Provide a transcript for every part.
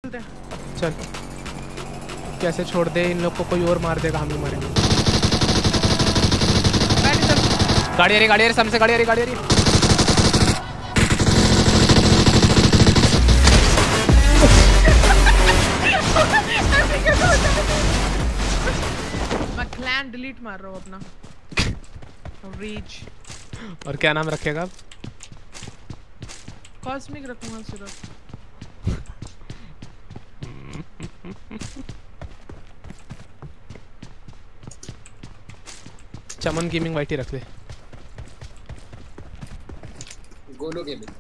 चल कैसे छोड़ दे इन लोग को, कोई और मार देगा, हम ही मरेंगे। गाड़ी आ रही सामने से, गाड़ी आ रही। मैं क्लैन डिलीट मार रहा हूँ अपना रीच। और क्या नाम रखेगा? कॉस्मिक रखूंगा सिर्फ। चमन गेमिंग वाइटी रख दे। गोलू गेमिंग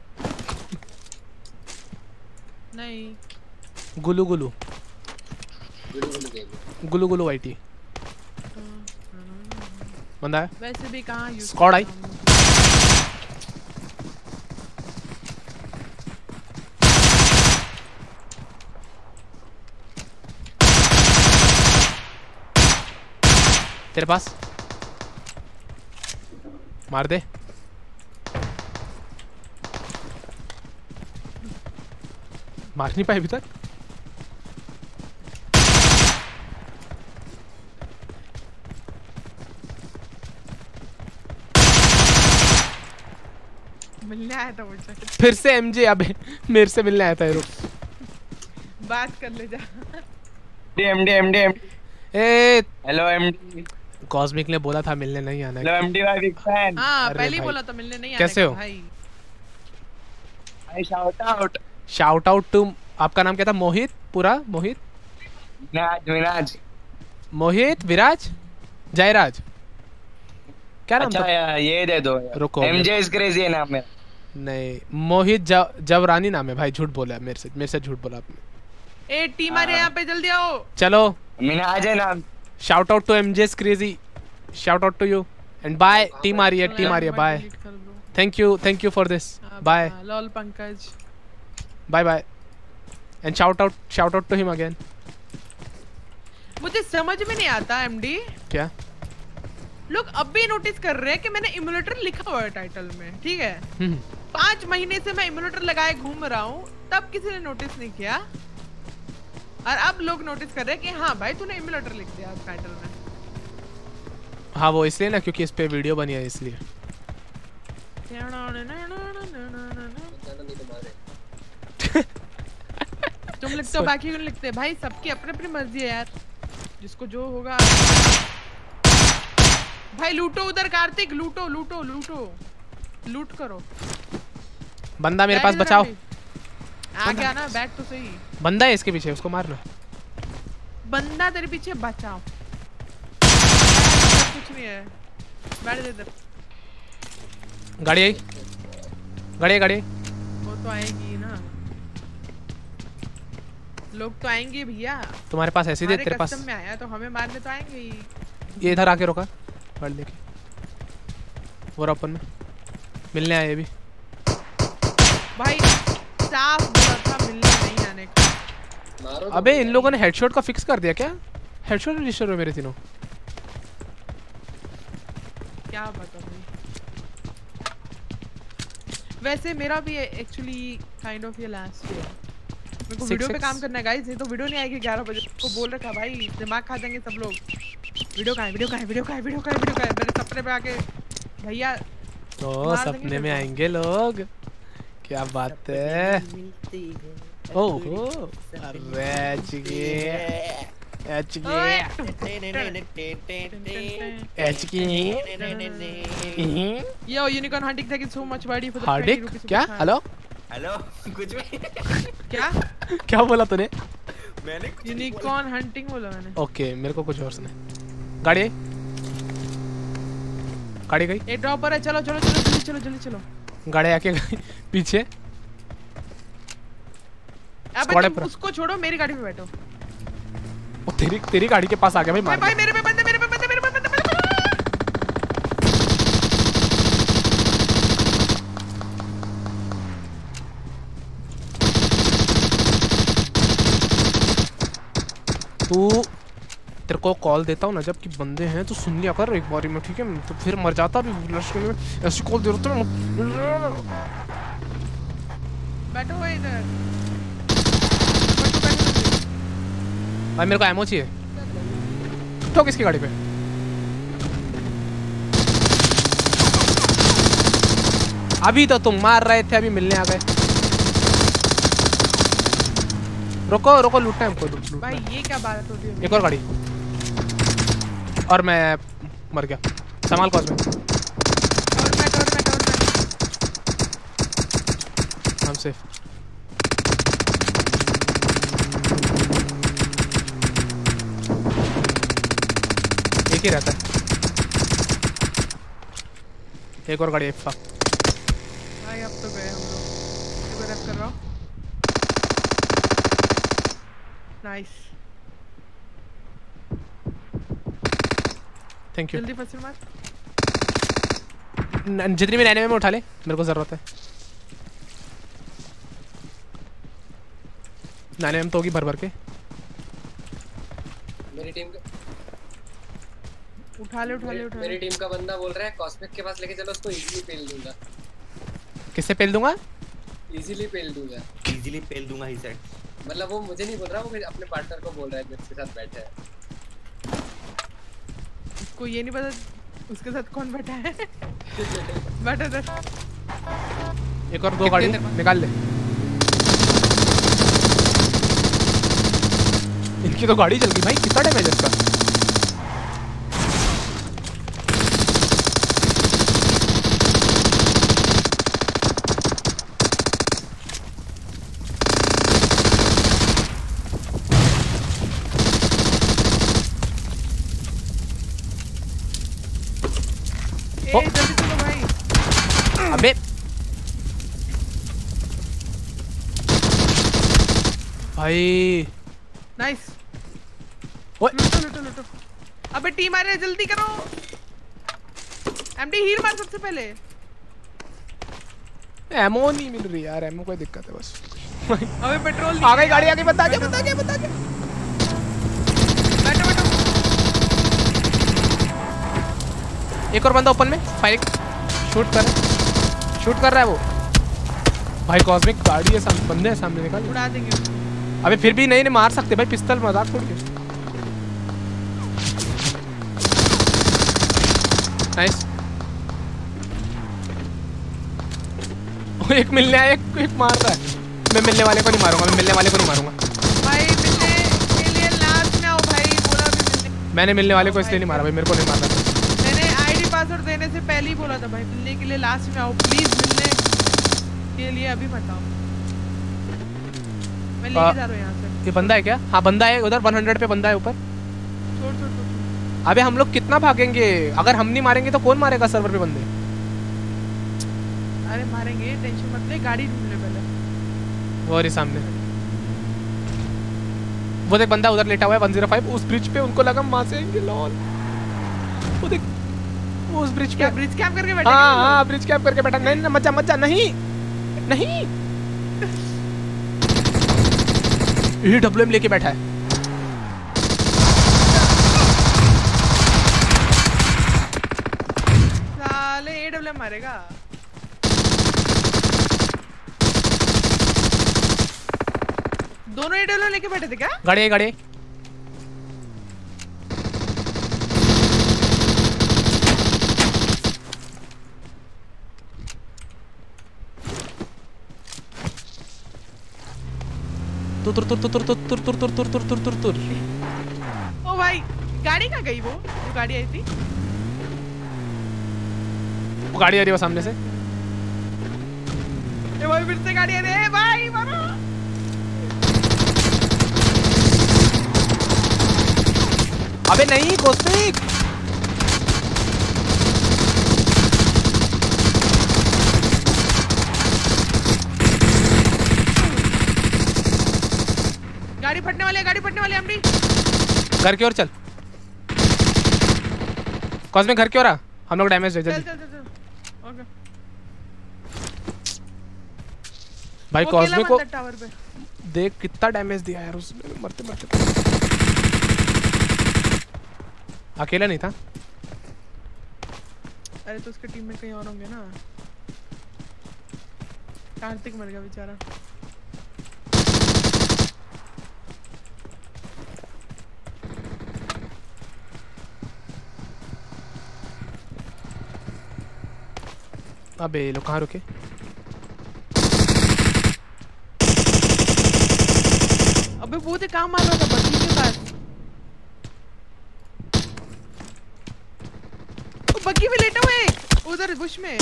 नहीं, गुलू गुलू गेमिंग गुलू गुलू वाइटी बंदा है। वैसे भी कहाँ यूज स्क्वाड आई। तेरे पास मार दे। मार नहीं पाए अभी तक। मिलने आया था मुझसे। फिर से एमजे, अबे मेरे से मिलने आया था। रुक बात कर ले जा। एमडी ए हेलो एमडी। कॉस्मिक ने बोला था मिलने नहीं आना। हेलो एमडी भाई, बिग फैन। हाँ अरे पहले ही भाई। बोला था मिलने नहीं आने कैसे का हो? भाई। भाई शाउट आउट टू, आपका नाम क्या था? मोहित, पूरा मोहित? विराज मोहित, विराज, जयराज, क्या नाम अच्छा था? ये दे दो। रुको, एमजे इज क्रेजी नाम मेरा। नहीं, मोहित जवरानी नाम है भाई। झूठ बोला है मेरे से झूठ बोला आपने। ए टीम आ रही है यहाँ पे, जल्दी आओ। चलो मिनाज है नाम। Shout out to MJs crazy, shout out to you and bye. Team आ रही है, bye. Thank you for this, bye lol Pankaj, bye and shout out to him again. मुझे समझ में नहीं आता एमडी, क्या लोग अब भी नोटिस कर रहे हैं कि मैंने इमुलेटर लिखा हुआ है टाइटल में, ठीक है? 5 महीने से मैं इमुलेटर लगाए घूम रहा हूँ, तब किसी ने नोटिस नहीं किया, और अब लोग नोटिस कर रहे हैं कि हाँ भाई तूने इमुलेटर लिख दिया टाइटल में। हाँ वो इसलिए ना, क्योंकि इस पे वीडियो बनी है इसलिए। तुम लिखते हो, बाकी क्यों लिखते हैं भाई? सबकी अपनी अपनी मर्जी है यार, जिसको जो होगा। भाई लूटो उधर, कार्तिक लूटो लूट करो। बंदा मेरे पास, बचाओ। आ गया ना, बैठ तो सही। बंदा है इसके पीछे, उसको मारना। बंदा तेरे पीछे, बचाओ। कुछ नहीं है, बैठ दे इधर। गाड़ी आई। वो तो आएगी ना, लोग तो आएंगे भैया। तुम्हारे पास ऐसे दे, तेरे पास में आया तो हमें मारने तो आएंगे ही। ये इधर आके रोका, गाड़ी लेके वो ओपन में मिलने आए भी। भाई साफ बोला था मिलने नहीं आने का। अबे इन लोगों ने हेडशॉट का फिक्स कर दिया क्या? हेडशॉट रजिस्टर हो मेरे तीनों। क्या पता भाई, वैसे मेरा भी एक्चुअली काइंड ऑफ ये लास्ट है। मेरे को वीडियो पे काम करना है गाइस, नहीं तो वीडियो नहीं आएगी 11 बजे। को बोल रखा भाई, दिमाग खा जाएंगे सब लोग। वीडियो कहाँ है? मेरे सपने पे आके भैया तो सपने में आएंगे लोग, क्या बात है। ओहो अरे yo unicorn hunting, thank you so much body for the Hardik. क्या? हेलो कुछ भी क्या बोला तूने? मैंने यूनिकॉर्न हंटिंग बोला मैंने। ओके, मेरे को कुछ और सुने। गाड़ी गई। एक ड्रॉपर है, चलो जल्दी। गाड़ी आके गई पीछे। अबे तुम उसको छोड़ो, मेरी गाड़ी में बैठो। वो तेरी गाड़ी के पास आ गया भाई। मार भाई मेरे पे बंदे। तू, तेरे को कॉल देता हूँ ना जब कि बंदे हैं तो सुन लिया कर एक बारी में, ठीक है? तो फिर मर जाता भी लश्कर में, ऐसी कॉल दे रहा था। बैठो इधर, भाई मेरे को एमो चाहिए। ठोक इसकी गाड़ी पे। अभी तो तुम मार रहे थे, अभी मिलने आ गए। रुको रुको, लूटना है हमको। लूटना भाई है। ये क्या बात होती है? एक और गाड़ी और मैं मर गया। संभाल कॉस्मिक। हम सेफ। एक ही रहता है। एक और गाड़ी एफा। भाई अब तो गए हम लोग। एक बार कर रहा हूँ। नाइस। Thank you. जल्दी फंस मार। जितनी भी रहने में उठा ले, मेरे को जरूरत है। नाने में तो होगी भर भर के। मेरी टीम उठा ले उठा ले उठा ले। मेरी टीम का बंदा बोल रहा है कॉस्मिक के पास लेके चलो, उसको इजीली पेल दूंगा। किससे पेल दूंगा? इजीली पेल दूंगा। इजीली पेल दूंगा ही सेट। मतलब वो मुझे नहीं बोल रहा, वो अपने पार्टनर को बोल रहा है जिसके साथ बैठा है। उसको ये नहीं पता उसके साथ कौन बैठा है। बैठा इधर। एक और 2 गाड़ी निकाल ले। इनकी तो गाड़ी चल गई भाई, कितना डैमेज है इसका। जल्दी चलो भाई। अबे भाई नाइस। ओए लूटो लूटो लूटो। अबे टीम आ रही है, जल्दी करो। एमडी हील मार सबसे पहले। एमो नहीं मिल रही यार, एमो कोई दिक्कत है बस। अबे पेट्रोल आ गई गाड़ी, आ गई। बता के बैठो बैठो। एक और बंदा ओपन में फायरिंग शूट कर रहा है वो। भाई कॉस्मिक गाड़ी है सामने, बंदे हैं सामने, निकाल। उड़ा देंगे उसको। अबे फिर भी नहीं मार सकते भाई, पिस्तौल मजाक छोड़ के। नाइस। एक मिलने आया, एक मार रहा है। मैं मिलने वाले को नहीं मारूंगा। भाई मिलने के लिए लास्ट में आओ भाई। बोला भी मिलने। मैंने मिलने वाले को इसलिए नहीं मारा भाई, मेरे को नहीं मारना था। मैंने आईडी पासवर्ड देने से पहले ही बोला था भाई मिलने के लिए लास्ट में आओ प्लीज। मिलने के लिए अभी मत आओ। मैं लेके जा रहा हूं यहां से। ये बंदा है क्या? हाँ बंदा है उधर, 100 पे बंदा है ऊपर। छोड़। अबे हम लोग कितना भागेंगे? अगर हम नहीं मारेंगे तो कौन मारेगा सर्वर पे बंदे? अरे मारेंगे, टेंशन मत ले। गाड़ी ढूंढ ले पहले। वो रही सामने। वो देख बंदा उधर लेटा हुआ है 105 उस ब्रिज पे। उनको लगा वहां से आएंगे। लॉल। वो देख वो उस ब्रिज पे। ब्रिज कैंप करके बैठा। हाँ ब्रिज कैंप करके बैठा। नहीं मत जा। नहीं ये डब्ल्यूएम लेके बैठा है। साले एडब्ल्यूएम मारेगा। दोनों एडब्ल्यूएम लेके बैठे थे क्या? गाड़ी तुर। ओ भाई गाड़ी कहाँ गई? वो गाड़ी आई थी। वो गाड़ी आ रही है सामने से। ए भाई फिर से गाड़ी आ रही है भाई, मारो। अबे नहीं कॉस्मिक। गाड़ी फटने वाली एमडी। घर की ओर चल। कॉस्मिक घर की ओर आ, हम लोग डैमेज है। चल जल्दी ओके भाई कॉस्मिक को टावर पे देख कितना डैमेज दिया यार उसने। मरते अकेला नहीं था। अरे तो उसके टीम में कहीं और होंगे ना। कार्तिक मर गया बेचारा। अबे ये लोग कहाँ रुके? अबे वो तो कहाँ मार रहा था बच्ची के पास? वो बग्गी में लेटा हुआ है उधर बुश में।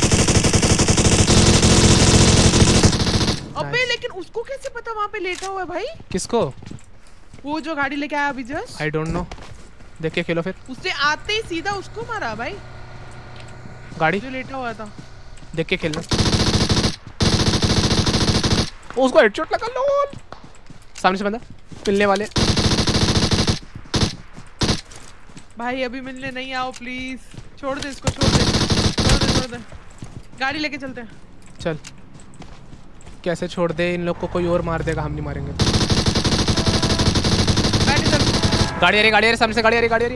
अबे लेकिन उसको कैसे पता वहाँ पे लेटा हुआ है भाई? किसको? वो जो गाड़ी लेके आया अभी जस्ट। आई डोंट नो, देख के खेलो फिर। उसने आते ही सीधा उसको मारा भाई, गाड़ी जो लेटा हुआ था। देख के खेलना। उसको हेडशॉट लगा लो। सामने से बंदा मिलने वाले। भाई अभी मिलने नहीं आओ प्लीज, छोड़ दे इसको, छोड़ दे, छोड़ दे, छोड़ दे। गाड़ी लेके चलते हैं। चल। कैसे छोड़ दे? इन लोग को कोई और मार देगा, हम नहीं मारेंगे। गाड़ी चल। गाड़ी आ रही, गाड़ी आ रही, सामने से गाड़ी आ रही, गाड़ी आ रही।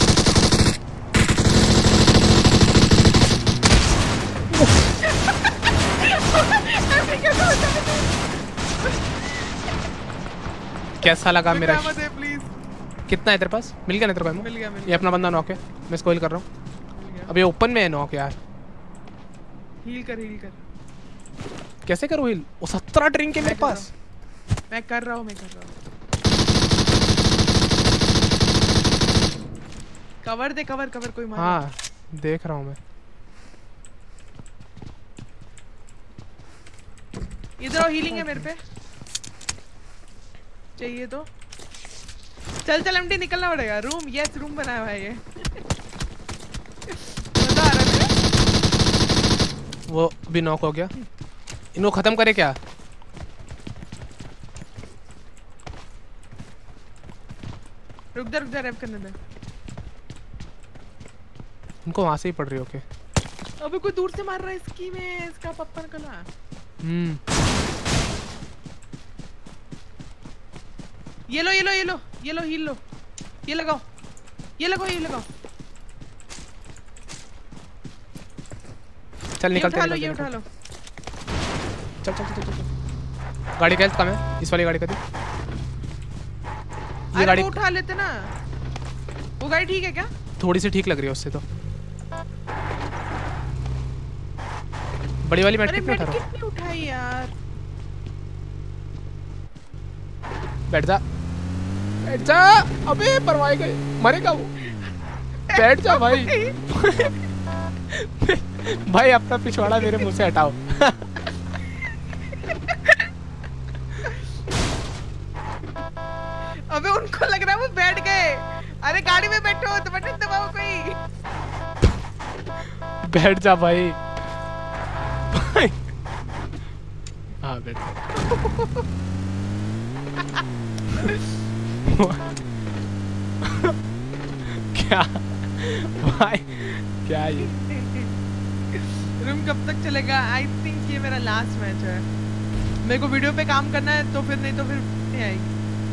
कैसा लगा मेरा? प्लीज। कितना है तेरे पास? मिल गया ना तेरे को? मिल गया, मिल ये गया। अपना बंदा नॉक है, मैं इसको हील कर रहा हूँ। अब ये ओपन में है नॉक यार। हील कर, हील कर। कैसे करूँ हील? वो 17 ड्रिंक है मेरे पास। मैं कर रहा हूँ, मैं कर रहा हूँ। कवर दे, कवर, कवर कोई मार। हाँ देख रहा हूँ मैं। इधर आओ, हीलिंग है मेरे पे। चाहिए तो चल चल एमटी, निकलना पड़ेगा। रूम, यस रूम बनाया हुआ है ये। मजा आ रहा है। वो भी नॉक हो गया। इनको खत्म करे क्या? रुक जा रैप करने दे। इनको वहां से ही पड़ रही। ओके अबे कोई दूर से मार रहा है इसकी में, इसका पप्पा निकला। ये लो, ये लो, ये लो, ये लो, हील लो। ये लगाओ, ये लगाओ, ये लगाओ। चल निकल, उठा लो, ये उठा लो। चल चल चल चल। गाड़ी का हेल्थ कम है, इस वाली गाड़ी का दी। ये गाड़ी वो उठा लेते ना। वो गाड़ी ठीक है क्या? थोड़ी सी ठीक लग रही है उससे तो। बड़ी वाली अरे मेडकिट में उठा रहा मेडकिट नहीं उठाई यार। हूं। बैठ जा, बैठ जा। अबे परवाह गए, मरेगा वो। बैठ जा भाई। भाई अपना पिछवाड़ा मेरे मुंह से हटाओ। अबे उनको लग रहा है वो बैठ गए। अरे गाड़ी में बैठो तो बटन दबाओ कोई। बैठ जा भाई। हाँ बैठ। क्या भाई, क्या ये? रूम कब तक चलेगा? आई थिंक ये मेरा लास्ट मैच है। मेरे को वीडियो पे काम करना है तो फिर, नहीं तो फिर नहीं आएगी।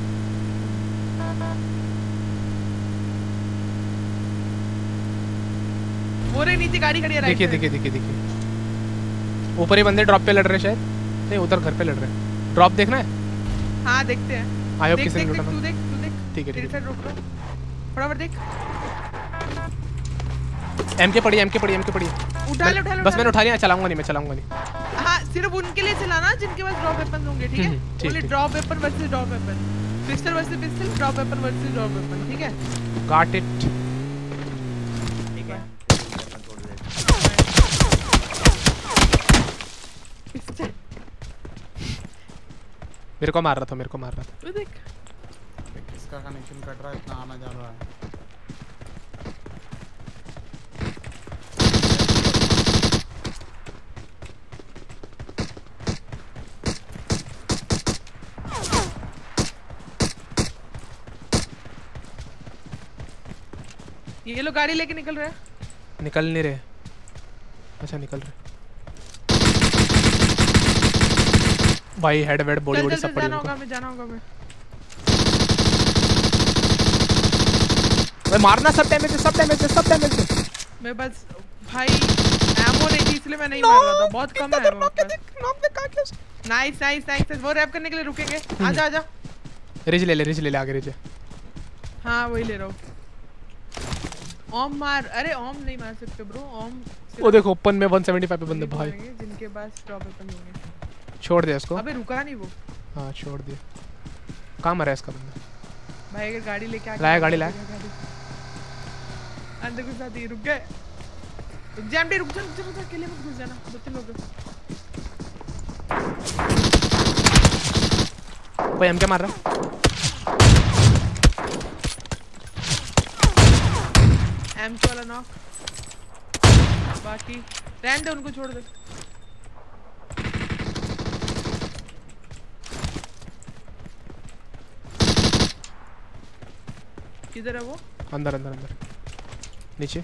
वो रे नीचे गाड़ी खड़ी है। देखिए देखिए देखिए देखिए, ऊपर ही बंदे ड्रॉप पे लड़ रहे शायद। नहीं उधर घर पे लड़ रहे हैं। ड्रॉप देखना है? हाँ देखते हैं। आई होप देख, किसी ने देख, लूटा देख, ना। तू देख, तू देख। ठीक है तेरे ठीक है। साइड रोक लो। फटाफट देख। एमके पड़ी, एमके पड़ी, एमके पड़ी। उठा ले, उठा ले। बस मैंने उठा लिया, चलाऊंगा नहीं, मैं चलाऊंगा नहीं। हाँ सिर्फ उनके लिए चलाना जिनके पास ड्रॉप वेपन होंगे, ठीक है? ठीक, ओनली ठीक। Drop weapon versus drop weapon, pistol versus pistol, drop weapon versus drop weapon, ठीक है? Got it. ठीक है छोड़ दे। पिस्टल मेरे को मार रहा था, मेरे को मार रहा था। तू देख। इसका कनेक्शन कट रहा है, इतना आना जा रहा है। ये लोग गाड़ी लेके निकल रहे हैं। निकल नहीं रहे। अच्छा निकल रहे भाई। हेड वेड बॉडी बॉडी सब पड़ी जाना होगा, है। मैं जाना होगा। मैं भाई मारना, सब डैमेज है, सब डैमेज है, सब डैमेज है। मैं बस भाई एमो नहीं थी इसलिए मैं नहीं मार रहा था। बहुत कम है एमो। Nice nice nice. वो रैप करने के लिए रुकेंगे। आजा आजा। रिज ले ले, रिज ले ले, आगे रिज है। हाँ वही ले रहा हूँ। ओम मार। अरे ओम नहीं मार सकते ब्रो, ओम वो देखो ओपन में 175 पे बंदे भाई। जिनके पास ड्रॉप वेपन होंगे। छोड़ दे इसको। अबे रुका नहीं वो। हाँ छोड़ दिया। कहाँ मरा है इसका बंदा? भाई अगर गाड़ी लेके आ लाया गाड़ी लाया। अंदर घुस जाती रुक गए। रुक जा एमडी रुक जा अकेले मत घुस जाना 2-3 लोग। भाई हम क्या मार रहा? एम2 वाला नॉक। बाकी रहने दे उनको छोड़ दे। किधर है वो? अंदर अंदर अंदर नीचे।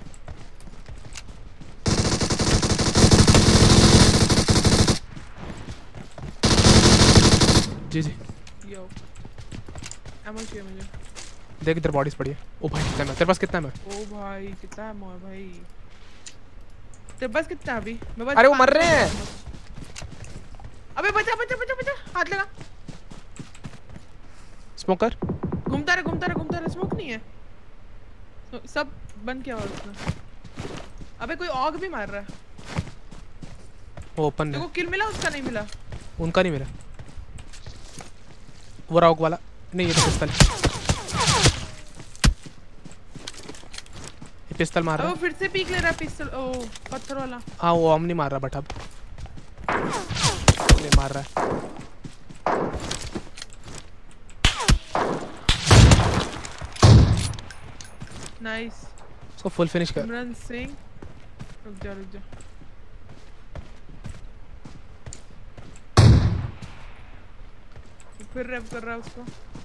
जी जी यो एमो चाहिए मुझे। देख इधर बॉडीज पड़ी है। ओ भाई कितना है तेरे पास? कितना है? ओ भाई कितना एमो है भाई तेरे पास? कितना अभी? मेरे पास अरे वो मर रहे हैं। अबे बचा बचा बचा बचा हाथ लगा। स्मोकर घूमता रहे स्मोक नहीं है। सब बंद किया हुआ उसने। अबे कोई ऑग भी मार रहा है। वो ओपन में। देखो किल मिला उसका नहीं मिला। उनका नहीं मिला। वो रॉक वाला नहीं ये तो पिस्तल। ये पिस्तल मार रहा है। वो फिर से पीक ले रहा है पिस्तल। ओ पत्थर वाला। हाँ वो हम नहीं मार रहा बट अब नहीं मार रहा है। नाइस। उसको फुल फिनिश कर। इमरान सिंह रुक जा फिर रैप कर रहा है उसको।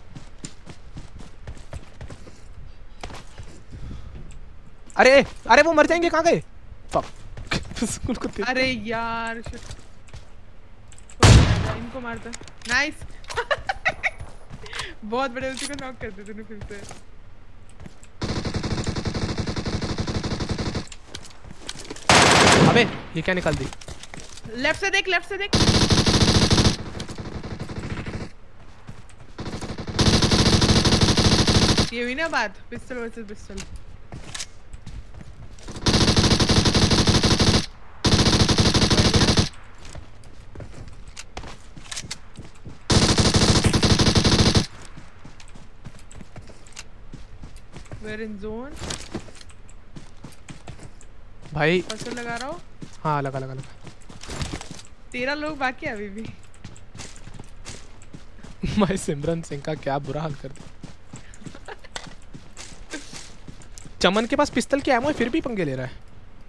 अरे अरे वो मर जाएंगे। कहाँ गए? फक। अरे यार शिट। इनको मारता। नाइस। बहुत बड़े उसी को नॉक कर दिया तूने फिर से। अबे ये क्या निकाल दी? लेफ्ट से देख ये हुई ना बात pistol versus pistol. We're in zone। भाई फसल लगा रहा हूँ। हाँ लगा 13 लोग बाकी है अभी भी। भाई सिमरन सिंह का क्या बुरा हाल कर दिया। चमन के पास पिस्तल की एमो है फिर भी पंगे ले रहा है।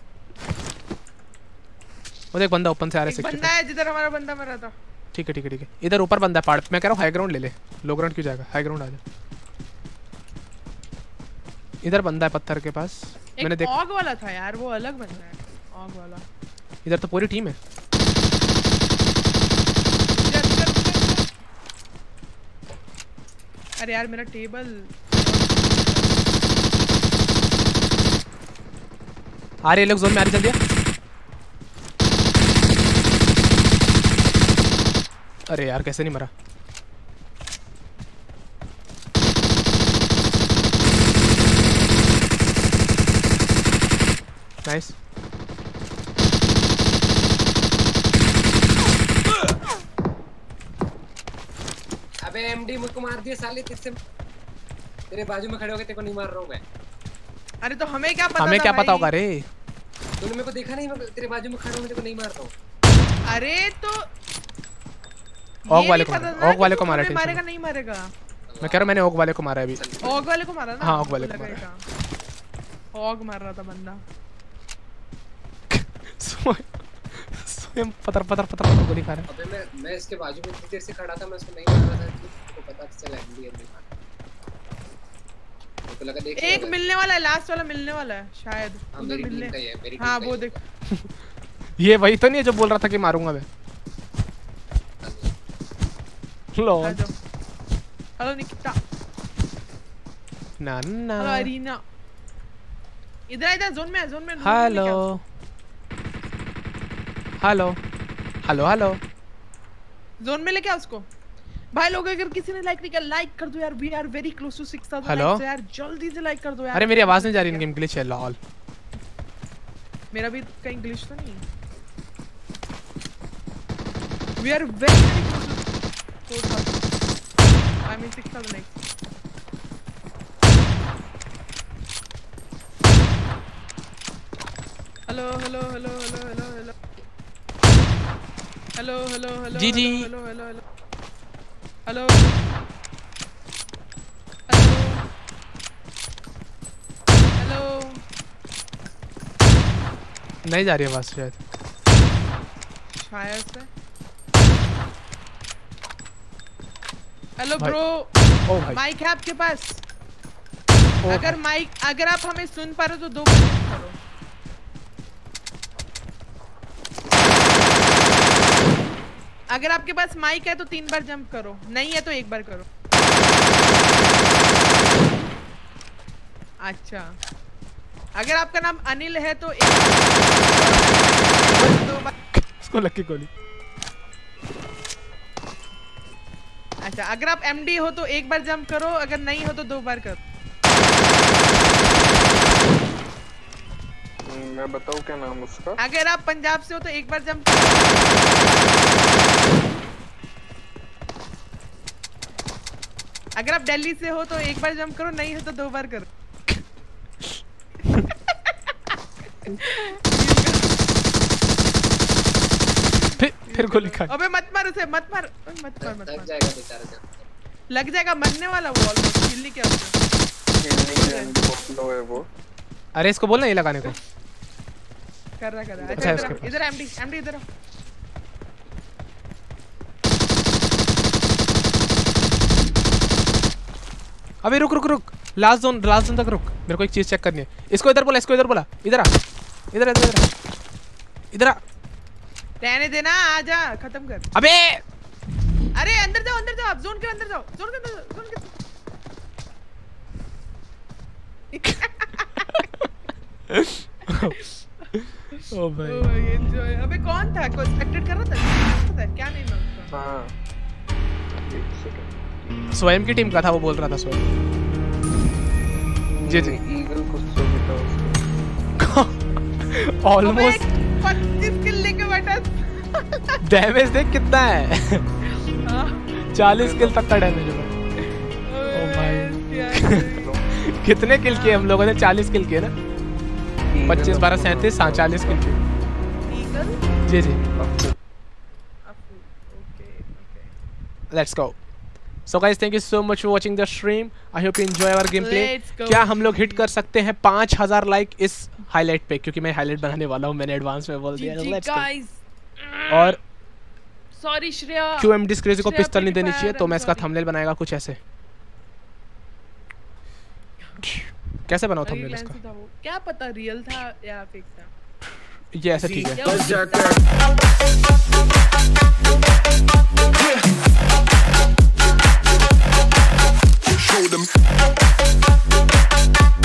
वो देख बंदा ओपन से आ रहा है। बंदा है जिधर हमारा बंदा मरा था। ठीक है इधर ऊपर बंदा है पहाड़ पे। मैं कह रहा हूँ हाई ग्राउंड ले ले। लो ग्राउंड क्यों जाएगा? हाई ग्राउंड आ जा। इधर बंदा है पत्थर के पास। मैंने देखा ऑग वाला था यार वो अलग बंदा है ऑग वाला। इधर तो पूरी टीम है। अरे यार मेरा टेबल। आ रहे लोग जोन में आ रहे। जल्दी अरे यार कैसे नहीं मरा? नाइस। अबे एमडी मुझको मार दिया साले। तेरे बाजू में खड़े हो गए तेरे को नहीं मार रहा हूं मैं। अरे तो हमें क्या पता? हमें क्या पता होगा रे? तूने मेरे को देखा नहीं? मैं तेरे बाजू में खड़ा हूं तेरे को नहीं मार रहा हूं। अरे तो ऑग वाले को मारा। मारेगा नहीं मारेगा? मैं कह रहा हूं मैंने ऑग वाले को मारा है अभी। ऑग वाले को मारा ना? हाँ ऑग वाले को मारा। ऑग मार रहा था बंदा। स्वयं पतर गोली खा रहा है। अबे मैं इसके बाजू में इतनी देर से खड़ा था। मैं उसको नहीं मार रहा था। तो पता चला एमडी है नहीं मार। मेरे को लगा देख एक मिलने वाला है। लास्ट वाला मिलने वाला है शायद। उधर मिलने। हाँ वो देख। ये वही तो नहीं है जो बोल रहा था कि मारूंगा मैं। लो हेलो निकिता। नाना हेलो अरीना। इधर जोन में हेलो जोन में लेके आ उसको। भाई लोग अगर किसी ने लाइक नहीं किया लाइक कर दो यार। We are very close to 6000 likes यार। जल्दी से लाइक कर दो यार। अरे मेरी आवाज नहीं जा रही इन गेम के लिए। लॉल मेरा भी कहीं ग्लिच तो नहीं? We are very close to 4,000. I mean 6,000 X. Hello. Ji, ji. Hello. नहीं जा रही आवाज शायद। शायद से। हेलो भाई। ब्रो, ओ भाई। माइक है आपके पास? ओ अगर आप हमें सुन पा रहे हो तो 2 बार करो। अगर आपके पास माइक है तो 3 बार जंप करो, नहीं है तो 1 बार करो। अच्छा, अगर आपका नाम अनिल है तो 1 बार। इसको लग की गोली। अच्छा, अगर आप एमडी हो तो 1 बार जंप करो, अगर नहीं हो तो 2 बार करो। मैं बताऊं क्या नाम उसका? अगर आप पंजाब से हो तो 1 बार जंप करो। अगर आप दिल्ली से हो तो 1 बार जंप करो, नहीं हो तो 2 बार करो। फिर गोली खा। अबे मत मार उसे, मत मार। लग जाएगा बेचारा। लग जाएगा, मरने वाला वो ऑलमोस्ट। किल नहीं किया उसने। लो है वो। अरे इसको बोलना ये लगाने को। कर रहा। अच्छा, अच्छा, इधर एमडी इधर आओ। अबे रुक। लास्ट जोन तक रुक। मेरे को एक चीज चेक करनी है। इसको इधर बोला। इधर आ। इधर आ। रहने देना, आजा, खत्म कर। अबे अरे अंदर जाओ आप। जोन के अंदर जाओ। ओ भाई। एंजॉय। अबे कौन था? कोई एक्सेप्टेड कर रहा था? क्या नहीं मैं उसका? हाँ। एक सेकंड। स्वयं की टीम का था, वो बोल रहा था स्वयं। जी। ईगल कुछ तो था उसको। ऑलमोस्ट 25 किल लेके बैठा। डैमेज देख कितना है। 40 किल तक का डैमेज है। ओ भाई। कितने किल किए हम लोगों ने? 40 किल किए ना। 25 12 37 40 किल किए। ईगल? जी। Okay. Let's go. So guys, thank you so much for watching the stream. I hope you enjoy our gameplay. क्या हम लोग हिट कर सकते हैं 5000 लाइक इस हाईलाइट पे? क्योंकि मैं हाईलाइट बनाने वाला हूँ, मैंने एडवांस में बोल दिया। Let's go. और सॉरी श्रेया, QMD क्रेजी को पिस्तल नहीं देनी चाहिए, तो मैं इसका थंबनेल बनाएगा कुछ ऐसे। कैसे बनाऊं थंबनेल इसका? क्या पता रियल था या फेक था। ये ऐसा ठीक है। Show them.